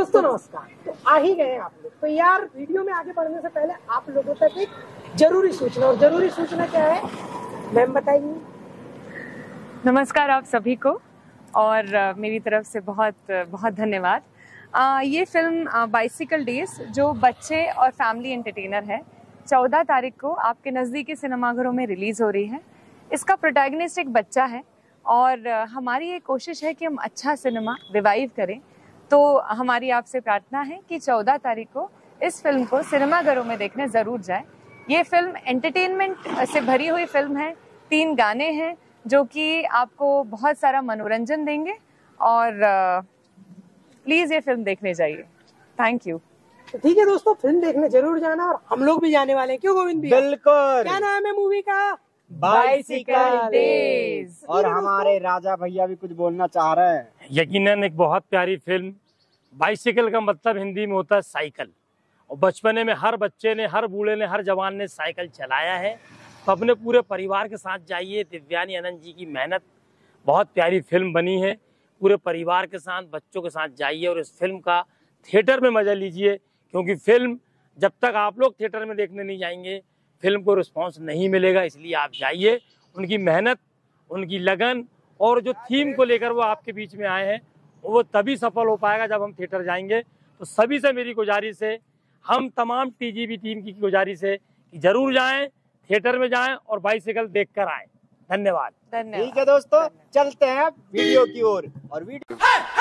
दोस्तों नमस्कार। तो आ ही गए आप लोग। तो यार वीडियो में आगे बढ़ने से पहले आप लोगों तक एक जरूरी सूचना, और जरूरी सूचना क्या है मैम बताइए। नमस्कार आप सभी को, और मेरी तरफ से बहुत बहुत धन्यवाद। ये फिल्म बाइसिकल डेज जो बच्चे और फैमिली एंटरटेनर है, 14 तारीख को आपके नज़दीकी सिनेमाघरों में रिलीज़ हो रही है। इसका प्रोटैगनिस्ट एक बच्चा है और हमारी ये कोशिश है कि हम अच्छा सिनेमा रिवाइव करें। तो हमारी आपसे प्रार्थना है कि 14 तारीख को इस फिल्म को सिनेमाघरों में देखने ज़रूर जाए। ये फिल्म एंटरटेनमेंट से भरी हुई फिल्म है। 3 गाने हैं जो कि आपको बहुत सारा मनोरंजन देंगे, और प्लीज़ ये फिल्म देखने जाइए। Thank you. तो ठीक है दोस्तों, फिल्म देखने जरूर जाना, और हम लोग भी जाने वाले हैं। क्यों गोविंद भैया? बिल्कुल। क्या नाम है मूवी का? Bicycle days. और हमारे राजा भैया भी कुछ बोलना चाह रहे हैं। यकीनन एक बहुत प्यारी फिल्म। बाइसिकल का मतलब हिंदी में होता है साइकिल, और बचपने में हर बच्चे ने, हर बूढ़े ने, हर जवान ने साइकिल चलाया है। तो अपने पूरे परिवार के साथ जाइए। दिव्यानी आनंद जी की मेहनत, बहुत प्यारी फिल्म बनी है। पूरे परिवार के साथ, बच्चों के साथ जाइए और इस फिल्म का थिएटर में मजा लीजिए, क्योंकि फिल्म जब तक आप लोग थिएटर में देखने नहीं जाएंगे फिल्म को रिस्पांस नहीं मिलेगा। इसलिए आप जाइए। उनकी मेहनत, उनकी लगन और जो थीम को लेकर वो आपके बीच में आए हैं, वो तभी सफल हो पाएगा जब हम थिएटर जाएंगे। तो सभी से मेरी गुजारिश है, हम तमाम टीजीवी टीम की गुजारिश है कि जरूर जाएं, थिएटर में जाएं और बाइसिकल देख कर आए। धन्यवाद। धन्यवाद। ठीक है दोस्तों, चलते हैं अब वीडियो की ओर। और वीडियो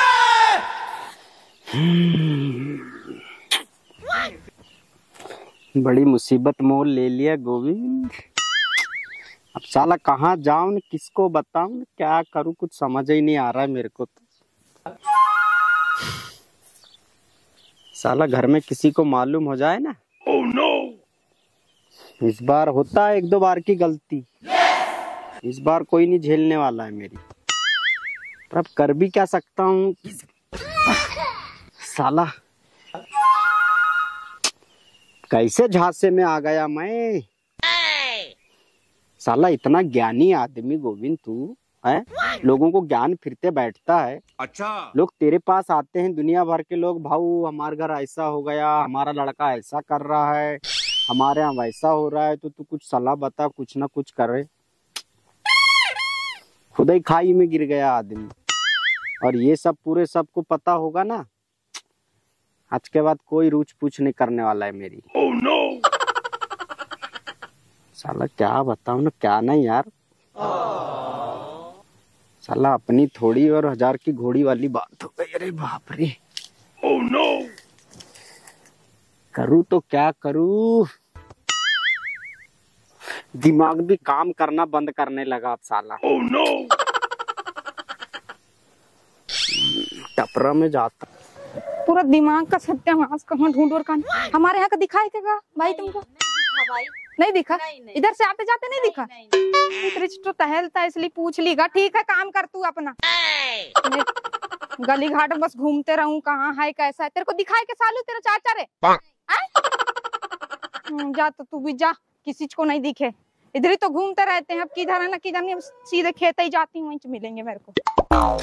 बड़ी मुसीबत मोल ले लिया गोविंद। अब साला कहाँ जाऊं, किसको बताऊं, क्या करूं, कुछ समझ ही नहीं आ रहा है मेरे को। तो साला घर में किसी को मालूम हो जाए ना। oh, no! इस बार होता है 1-2 बार की गलती। इस बार कोई नहीं झेलने वाला है मेरी। पर अब कर भी क्या सकता हूँ। साला कैसे झांसे में आ गया मैं। साला इतना ज्ञानी आदमी गोविंद तू है, लोगों को ज्ञान फिरते बैठता है। अच्छा, लोग तेरे पास आते हैं, दुनिया भर के लोग, भाऊ हमारे घर ऐसा हो गया, हमारा लड़का ऐसा कर रहा है, हमारे यहाँ वैसा हो रहा है, तो तू कुछ सलाह बता, कुछ ना कुछ करे। खुद ही खाई में गिर गया आदमी। और ये सब पूरे सबको पता होगा ना, आज के बाद कोई रूछ पूछ नहीं करने वाला है मेरी। oh, no! साला क्या बताऊं ना, क्या नहीं यार। साला अपनी थोड़ी और 1000 की घोड़ी वाली बात हो गई। अरे बाप रे। oh, no! करूँ तो क्या करूँ, दिमाग भी काम करना बंद करने लगा अब साला। oh, no! टपरा में जाता। पूरा दिमाग का सत्यानाश कहाँ ढूंढ और कहाँ। हमारे यहाँ का दिखाई क्या भाई तुमको? नहीं दिखा? इधर से आते जाते नहीं दिखा? तो टहलता इसलिए पूछ लीगा। ठीक है, काम कर तू अपना। गली घाट बस घूमते रहूं, कहाँ है कैसा है, तेरे को दिखाई के सालू तेरा चाचा रे। जा तो तू भी जा, किसी को नहीं दिखे। इधर ही तो घूमते रहते हैं, अब किधर है ना किधर नहीं, सीधे खेत ही जाती हूँ, वहीं मिलेंगे मेरे को।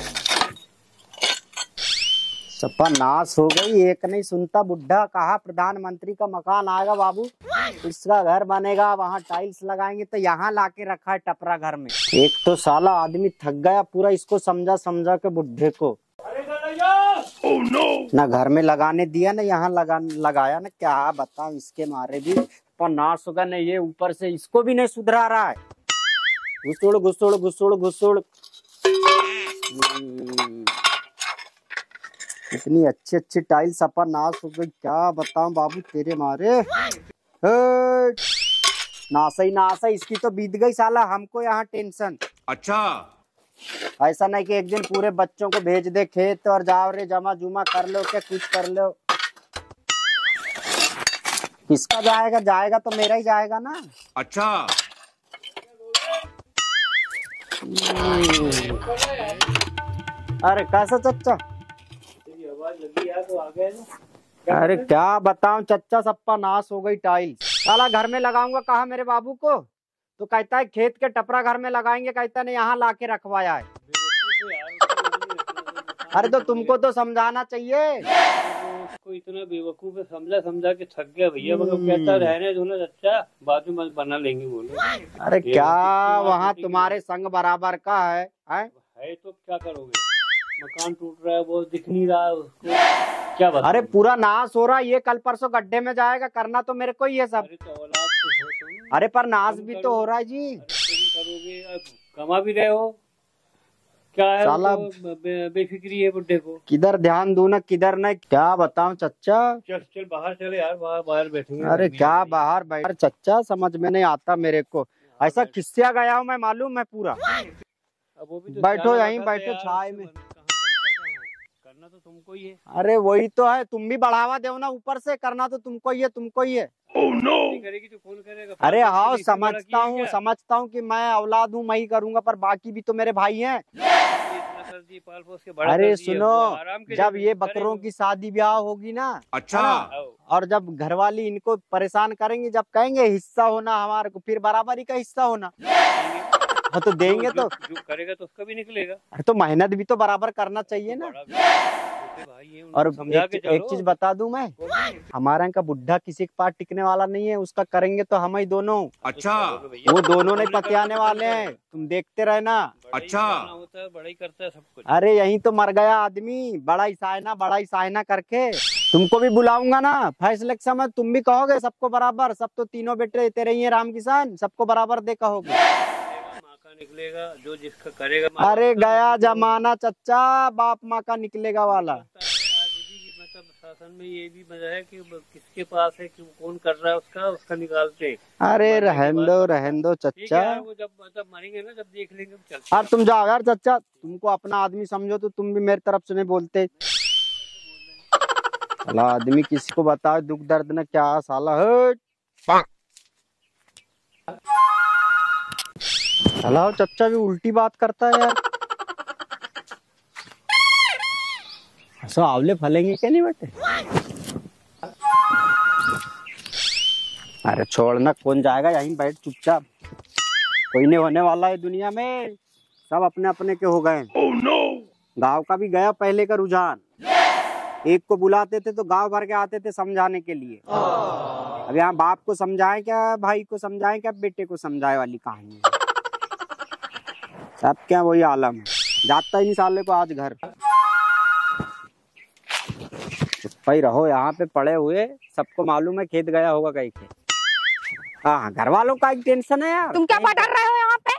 सपा नाश हो गई, एक नहीं सुनता बुढ़ा। कहा प्रधानमंत्री का मकान आएगा बाबू, इसका घर बनेगा, वहाँ टाइल्स लगाएंगे, तो यहाँ लाके रखा है टपरा घर में। एक तो साला आदमी थक गया पूरा, इसको समझा समझा के बुढ़े को। oh, no! ना घर में लगाने दिया ना यहाँ लगाया ना, क्या बताऊं, इसके मारे भी पर नाश होगा नहीं। ये ऊपर से इसको भी नहीं सुधरा रहा है। घुसुड़ घुसुड़ घुसुड़ घुसुड़। इतनी अच्छी अच्छी टाइल्स अपा नाश हो गई, क्या बताऊं बाबू तेरे मारे। नासा ही नासा, इसकी तो बीत गई साला, हमको यहाँ टेंशन। अच्छा, ऐसा नहीं कि एक दिन पूरे बच्चों को भेज दे खेत और जाओ रे जमा जुमा कर लो, क्या कुछ कर लो। किसका जाएगा? जाएगा तो मेरा ही जाएगा ना। अच्छा। अरे कैसा चच्चा? अरे क्या बताऊं चच्चा, सप्पा नाश हो गई टाइल्स। साला घर में लगाऊंगा कहा मेरे बाबू को, तो कहता है खेत के टपरा घर में लगाएंगे, कहता है यहाँ लाके रखवाया है। अरे तो तुमको तो समझाना चाहिए। उसको इतना बेवकूफ है, समझा समझा के थक गया भैया, मगर कहता रहने दो ना चाचा, बाद में बना लेंगे बोलो। अरे क्या वहाँ तुम्हारे संग बराबर का है तो क्या करोगे, मकान टूट रहा है, वो दिख नहीं रहा है उसको, क्या बता। अरे पूरा नाश हो रहा है, ये कल परसों गड्ढे में जाएगा, करना तो मेरे को ही है सब। अरे तो औलाद तो हो तुम। अरे पर नाश भी तो हो रहा है जी। तुम करोगे, अब कमा भी रहे हो, क्या है साला बेफिक्री है बुड्ढे को। किधर ध्यान दूं ना किधर नहीं, क्या बताऊं चच्चा। चल चल बाहर चले यार, बाहर बैठेंगे। अरे क्या बाहर बैठ चच्चा, समझ में नहीं आता मेरे को, ऐसा किस्सा गया हूँ मैं, मालूम है पूरा। अब वो भी तो बैठो जाना यहीं होगा बैठो यार, छाए उससे में। करना तो तुमको ही है। अरे वही तो है, तुम भी बढ़ावा दो ना ऊपर से, करना तो तुमको ही है, तुमको ही है। नहीं करेगी तो कौन करेगा। अरे हाँ इससे बड़ा समझता किया हूँ, क्या? समझता हूँ कि मैं औलाद हूँ, मैं ही करूंगा, पर बाकी भी तो मेरे भाई हैं। इतना कर दिए, पाल पोस के बड़ा अरे कर दिए, सुनो, वो आराम के जब लिए ये करेंगे। बकरों की शादी ब्याह होगी ना, अच्छा। है ना? और जब घरवाली इनको परेशान करेंगे, जब कहेंगे हिस्सा होना हमारे को, फिर बराबरी का हिस्सा होना, हाँ तो देंगे तो। जो करेगा तो उसका भी निकलेगा। अरे तो मेहनत भी तो बराबर करना चाहिए ना। भाई है, उनको और समझा के एक चीज बता दूं मैं, हमारा इनका बुढ़ा किसी के पास टिकने वाला नहीं है, उसका करेंगे तो हम ही दोनों। अच्छा। वो दोनों नहीं पतियाने वाले हैं, तुम देखते रहना। अच्छा। होता है, बड़ा ही करता है सब कुछ। अरे यही तो मर गया आदमी, बड़ा ही सायना करके। तुमको भी बुलाऊंगा ना फैसले के समय, तुम भी कहोगे सबको बराबर, सब तो तीनों बेटे तेरे ही हैं राम किसान, सबको बराबर दे कहोगे। माँ का निकलेगा जो जिसका करेगा। अरे गया जमाना चच्चा, बाप माँ का निकलेगा वाला। मतलब शासन में ये भी मजा है कि किसके पास है कि कौन कर रहा है, उसका निकालते। अरे रहन दो चच्चा, वो जब मतलब मरेंगे ना, जब देख लेंगे चल। अब तुम जाओ यार चच्चा, तुमको अपना आदमी समझो तो तुम भी मेरी तरफ से नहीं बोलते। साला आदमी किसी को बताओ दुख दर्द न क्या, साला हट। साला चच्चा भी उल्टी बात करता है यार। ऐसा आंवले फलेंगे क्या नहीं बेटे? अरे छोड़ना, कौन जाएगा, यहीं बैठ चुपचाप, कोई नहीं होने वाला है दुनिया में, सब अपने अपने के हो गए। गांव का भी गया पहले का रुझान, एक को बुलाते थे तो गांव भर के आते थे समझाने के लिए। अब यहाँ बाप को समझाएं क्या, भाई को समझाएं क्या, बेटे को समझाए वाली कहानी है। सब क्या वही आलम है, जाता ही नहीं साले को आज घर। चुप ही रहो, यहाँ पे पड़े हुए, सबको मालूम है खेत गया होगा कहीं के। हाँ घर वालों का एक टेंशन है यार। तुम क्या बटर रहे हो यहाँ पे?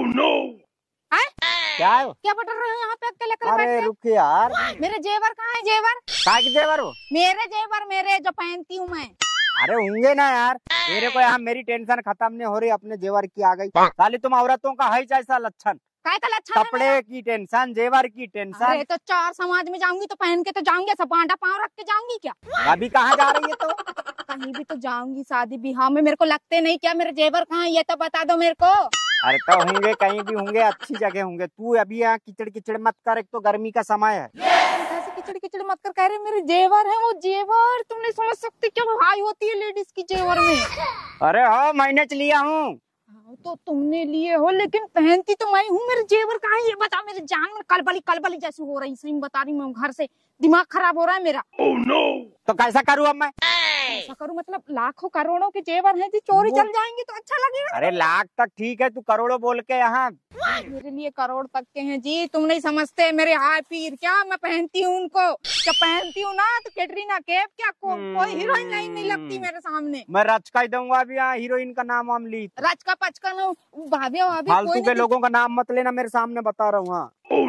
क्या है? क्या बटर रहे हो यहाँ पे अकेले अकेले अरे बैठ के? रुक यार, मेरे जेवर कहाँ है? जेवर काय के जेवर हो? मेरे जेवर, मेरे जो पहनती हूँ मैं। अरे होंगे ना यार, मेरे को यहाँ मेरी टेंशन खत्म नहीं हो रही, अपने जेवर की आ गई। साली तुम औरतों का है जैसा लक्षण, काय का लक्षण है मेरा? कपड़े की टेंशन, जेवर की टेंशन। अरे तो चार समाज में जाऊंगी तो पहन के तो जाऊंगी, सब आंटा पाँव रख के जाऊंगी क्या? अभी कहाँ जा रही है तो? कहीं भी तो जाऊंगी, शादी ब्याह में मेरे को लगते नहीं क्या? मेरे जेवर कहाँ है ये तो बता दो मेरे को। अरे तो होंगे, कहीं भी होंगे, अच्छी जगह होंगे। तू अभी यहाँ किचड़ किचड़ मत कर, एक तो गर्मी का समय है। ऐसे किचड़ किचड़ मत कर, कह रहे मेरे जेवर है, वो जेवर तुम नहीं समझ सकते क्या हाई होती है लेडीज की जेवर में। अरे हाँ मैंने लिया हूँ। हाँ, तो तुमने लिए हो लेकिन पहनती तो मैं हूँ। मेरे जेवर कहाँ है ये बता। मेरे जान में कलबली जैसी हो रही, सही बता रही मैं, घर से दिमाग खराब हो रहा है मेरा। तो कैसा करूँ अब मैं? ऐसा करूँ मतलब लाखों करोड़ों के जेवर हैं जी, चोरी चल जाएंगे तो अच्छा लगेगा। अरे लाख तक ठीक है, तू करोड़ों बोल के यहाँ। मेरे लिए करोड़ तक के हैं जी, तुम नहीं समझते। मेरे हाथ पीर क्या, मैं पहनती हूँ उनको, जब पहनती हूँ ना तो कैटरीना कैफ क्या कोई हीरोइन नहीं लगती मेरे सामने। मैं रच का ही दूंगा अभी यहाँ, हीरोइन का नाम वाम ली। रच का पचका न भाभी भाभी फालतू के लोगों का नाम मत लेना मेरे सामने, बता रहा हूँ। हाँ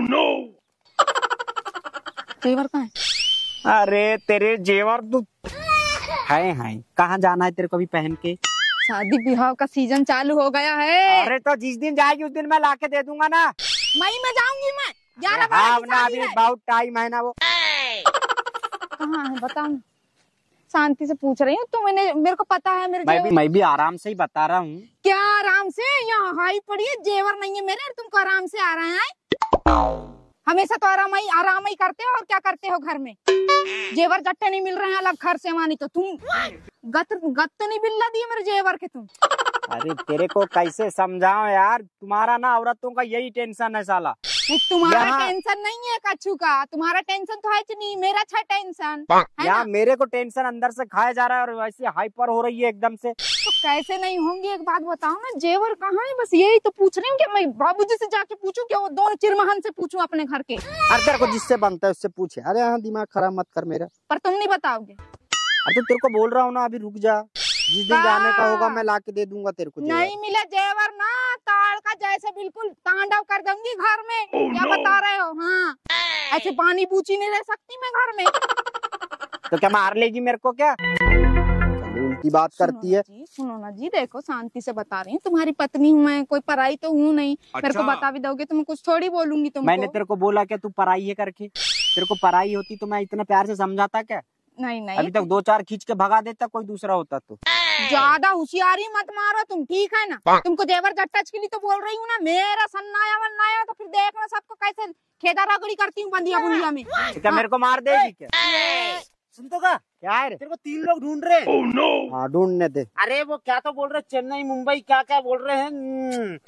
जेवर कहाँ है? अरे तेरे जेवर तू है कहाँ जाना है तेरे को अभी पहन के? शादी ब्याह का सीजन चालू हो गया है। अरे तो जिस दिन जाएगी उस दिन मैं लाके दे दूंगा ना। मई में जाऊंगी मैं, 11 हाँ बजे ना, अभी बहुत टाइम है ना। वो कहाँ है बताओ ना, शांति से पूछ रही हूँ। तो मैंने, मेरे को पता है मेरे जेवर। मैं भी आराम से ही बता रहा हूँ। क्या आराम से? यहाँ हाई पड़ी है, जेवर नहीं है मेरे, तुमको आराम से आ रहे हैं। हमेशा तो आराम ही करते हो, और क्या करते हो घर में? जेवर जट्टे नहीं मिल रहे हैं अलग घर से मानी तो तुम गत तो नहीं बिल्ला दिए मेरे जेवर के तुम। अरे तेरे को कैसे समझाओ यार, तुम्हारा ना औरतों का यही टेंशन है साला। तुम्हारा यहाँ- टेंशन नहीं है कछु का, तुम्हारा टेंशन तो है नहीं, मेरा अच्छा टेंशन है यहाँ ना? मेरे को टेंशन अंदर से खाया जा रहा है और वैसे हाइपर हो रही है एकदम से। तो कैसे नहीं होंगी, एक बात बताओ ना, जेवर कहाँ है? बस यही तो पूछ रही हूँ कि मैं बाबूजी से जाके पूछूं क्या, वो दोनों चिरमहन से पूछूं अपने घर के? अरे तेरे को जिससे बनता है उससे पूछे। अरे हाँ दिमाग खराब मत कर मेरा। पर तुम नहीं बताओगे। अरे तो तेरे को बोल रहा हूँ ना, अभी रुक जा, जिस दिन जाने का होगा मैं ला के दे दूंगा तेरे को। नहीं मिला जेवर ना, ताड़ का जैसे बिल्कुल तांडव कर दूंगी घर में। क्या बता रहे हो? हाँ, ऐसे पानी पूछी नहीं रह सकती मैं घर में। तो क्या मार लेगी मेरे को क्या? उल्टी बात करती है। सुनो ना जी, देखो शांति से बता रही हूँ, तुम्हारी पत्नी हूँ मैं, कोई पराई तो हूँ नहीं। मेरे को बता भी दोगे तो मैं कुछ थोड़ी बोलूंगी तुमको। मैंने तेरे को बोला क्या तू पराई है करके? तेरे को पराई होती तो मैं इतना प्यार से समझाता क्या? नहीं नहीं, अभी तक 2-4 खींच के भगा देता कोई दूसरा होता तो। ज्यादा होशियारी मत मारो तुम, ठीक है ना? तुमको जेवर जट्टच के लिए तो बोल रही हूँ ना, मेरा सन्नाया वन्नाया तो फिर देखना सबको कैसे खेदा रगड़ी करती हूँ बंदिया बुंदिया में। तो क्या मेरे को मार देगी क्या? सुन तो का क्या है रे? तेरे को 3 लोग ढूंढ रहे हैं। हाँ ढूंढने दे। अरे वो क्या तो बोल रहे, चेन्नई मुंबई क्या क्या बोल रहे हैं।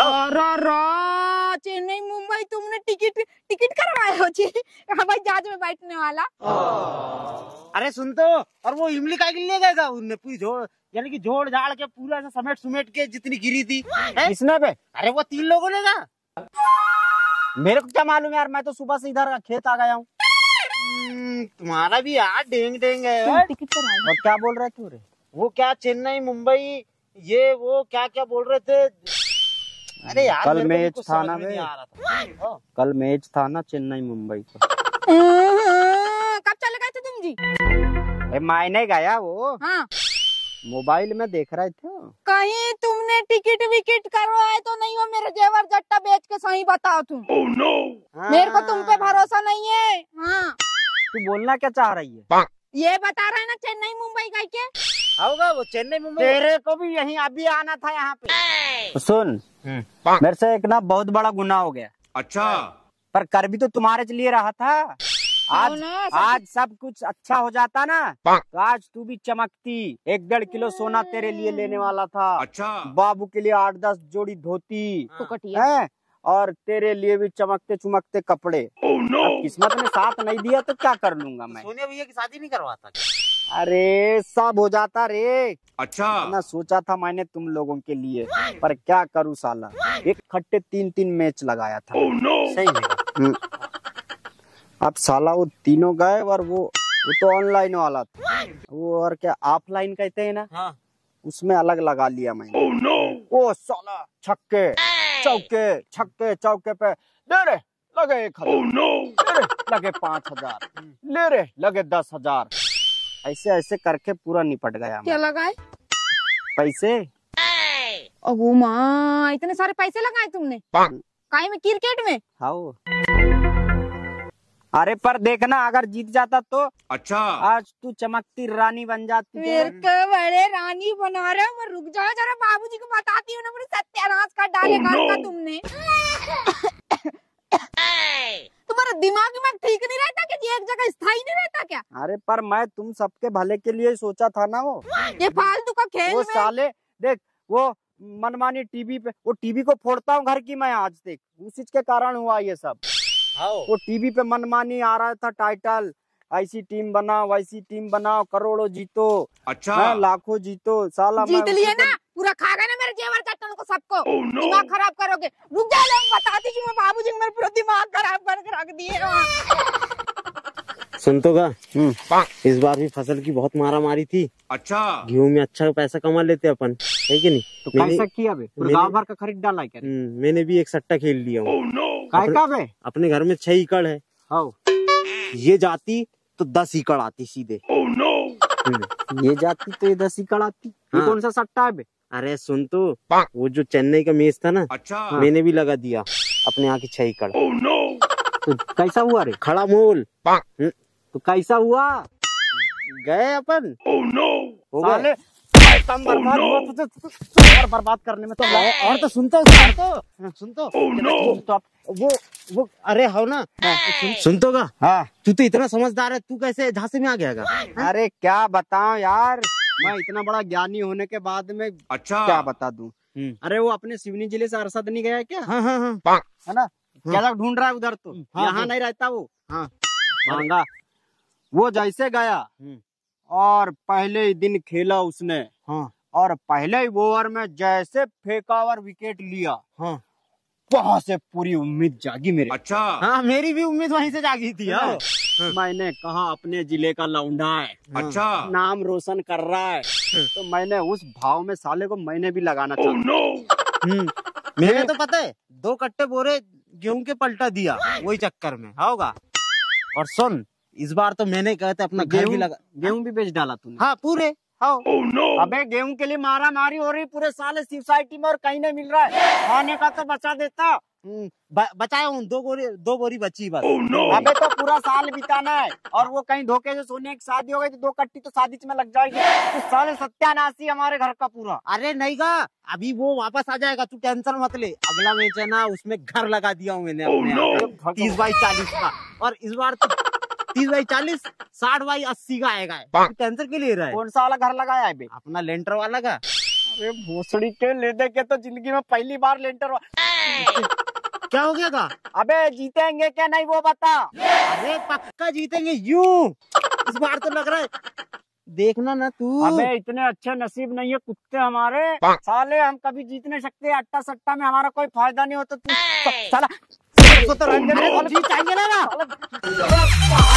चेन्नई मुंबई तुमने टिकट करवाए हो जी? हवाई जहाज में बैठने वाला। अरे सुन तो, और वो इमली का ले गएगा उनने पूरी झोड़, यानी कि झोड़ झाड़ के पूरा ऐसा समेट के जितनी गिरी थी किसने पे? अरे वो 3 लोगों ने ना। मेरे को क्या मालूम यार, मैं तो सुबह से इधर खेत आ गया हूँ। तुम्हारा भी यार डेंग है। टिकट करवाए। और क्या बोल रहे थे रे? वो क्या चेन्नई मुंबई ये वो क्या क्या बोल रहे थे? अरे यार कल मैच था ना में, कल मैच था ना चेन्नई मुंबई का। कब चले गए थे तुम जी? मायने गया वो। हाँ, मोबाइल में देख रहे थे। कहीं तुमने टिकट विकेट करवाए तो नहीं हो मेरे जेवर जट्टा बेच के? सही बताओ तुम। मेरे को तुम पे भरोसा नहीं है। हाँ, तू बोलना क्या चाह रही है? ये बता रहा है ना चेन्नई मुंबई गए के? होगा वो चेन्नई मुंबई। तेरे को भी यहीं अभी आना था यहाँ पे। सुन, मेरे से एक ना बहुत बड़ा गुनाह हो गया। अच्छा, पर कर भी तो तुम्हारे लिए रहा था। आज सब कुछ अच्छा हो जाता ना तो आज तू भी चमकती। 1-1.5 किलो सोना तेरे लिए लेने वाला था। अच्छा, बाबू के लिए 8-10 जोड़ी धोती है और तेरे लिए भी चमकते चमकते कपड़े। अब किस्मत ने साथ नहीं दिया तो क्या कर लूंगा मैं? सोनिया भैया की शादी नहीं करवाता? अरे सब हो जाता रे। अच्छा, ना सोचा था मैंने तुम लोगों के लिए, पर क्या करूँ साला, एक खट्टे 3-3 मैच लगाया था। सही है। अब साला वो तीनों गए और वो तो ऑनलाइन वाला था, वो और क्या ऑफलाइन कहते हैं ना, उसमें अलग लगा लिया मैंने। ओ साला छक्के चौके पे ले रे लगे 1,000, ले रे लगे 5,000, ले रे लगे 10,000। ऐसे करके पूरा निपट गया। क्या लगाए? पैसे। ओ माँ, इतने सारे पैसे लगाए तुमने? काहे में? क्रिकेट में? हाँ। अरे पर देखना अगर जीत जाता तो अच्छा, आज तू चमकती रानी बन जाती। मेरे को बड़े रानी बना रहे हो। मैं रुक जाओ जरा, बाबूजी को बताती हूँ ना, मेरे सत्यानाश कर डालेगा तुमने। तुम्हारा दिमाग ठीक नहीं रहता कि एक जगह स्थायी नहीं रहता क्या? अरे पर मैं तुम सबके भले के लिए सोचा था ना। वो ये फालतू का खेल वो साले देख, वो मनमानी टीवी पे, वो टीवी को फोड़ता हूँ घर की मैं आज तक, उसी के कारण हुआ ये सब। वो टीवी पे मनमानी आ रहा था टाइटल, ऐसी टीम बनाओ वैसी टीम बनाओ, करोड़ों जीतो। अच्छा, लाखों जीतो। साला जीत लिए ना, पूरा खा गए ना मेरे जेवर चट्टन को सबको। दिमाग खराब करोगे? रुक जा, मैं बताती हूँ। मैं बाबूजी मेरे पूरा दिमाग खराब करके रख दिए। सुन तो गा, इस बार भी फसल की बहुत मारा मारी थी। अच्छा, गेहूं में अच्छा पैसा कमा लेते अपन, है कि नहीं? तो कैसा किया बे? गाँव भर का खरीद डाला क्या? मैंने भी एक सट्टा खेल लिया हूँ। अपने घर में 6 एकड़ है। ये जाती तो 10 एकड़ आती सीधे। ये जाती तो ये 10 एकड़ आती। ये कौन सा सट्टा है बे? अरे सुन तो, वो जो चेन्नई का मैच था ना, अच्छा, मैंने भी लगा दिया अपने यहाँ की 6 एकड़। तो कैसा हुआ रे? खड़ा मोल। तो कैसा हुआ? गए अपन। हो गए। बर्बाद करने में तो और तो सुनते वो अरे हो ना, सुन तो गा। हाँ, तू तो इतना समझदार है, तू कैसे झांसे में आ गया? अरे क्या बताऊं यार, मैं इतना बड़ा ज्ञानी होने के बाद में अच्छा, क्या बता दूं। अरे वो अपने सिवनी जिले से अरसद नहीं गया क्या? हाँ, है ना? क्या तक ढूंढ रहा है उधर तो? यहाँ नहीं रहता वो। हाँ भांगा। वो जैसे गया और पहले ही दिन खेला उसने। हाँ। और पहले ही ओवर में जैसे फेंका और विकेट लिया। हाँ। वहां से पूरी उम्मीद जागी मेरी। अच्छा। हाँ मेरी भी उम्मीद वहीं से जागी थी। हाँ। मैंने कहा अपने जिले का लौंडा है। अच्छा। नाम रोशन कर रहा है। तो मैंने उस भाव में साले को मैंने भी लगाना चाहा। मैंने तो पता है 2 कट्टे बोरे गेहूं के पलटा दिया वही चक्कर में। होगा। और सुन इस बार तो मैंने कहा था अपना घर भी लगा। गेहूं भी बेच डाला तूने? हाँ पूरे। हाँ। अबे गेहूं के लिए मारा मारी हो रही पूरे साले सोसाइटी में और कहीं नहीं मिल रहा है। खाने का तो बचा देता। बचाया हूँ 2 बोरी बची बस। अबे तो पूरा साल बिताना है और वो कहीं धोखे से सोने की शादी हो गई तो 2 कट्टी तो शादी में लग जाएगी। तो साले सत्यानाशी हमारे घर का पूरा। अरे नहीं गा अभी वो वापस आ जाएगा तू टेंशन मत ले। अगला मैच है ना उसमें घर लगा दिया हूँ मैंने अपने 30 बाई 40 का। और इस बार 30 बाई 40 60 बाई 80 का आएगा। टेंशन के लिए रहा है। कौन सा वाला घर लगाया है बे? अपना लेंटर वाला का। अरे भोसड़ी के ले दे के तो जिंदगी में पहली बार लेंटर क्या हो गया था? अबे जीतेंगे क्या नहीं वो बता। अरे पक्का जीतेंगे यूं। इस बार तो लग रहा है देखना ना तू। अबे इतने अच्छे नसीब नहीं है कुत्ते हमारे साले। हम कभी जीत नहीं सकते। अट्टा सट्टा में हमारा कोई फायदा नहीं होता। तू साला जीत जाएंगे ना।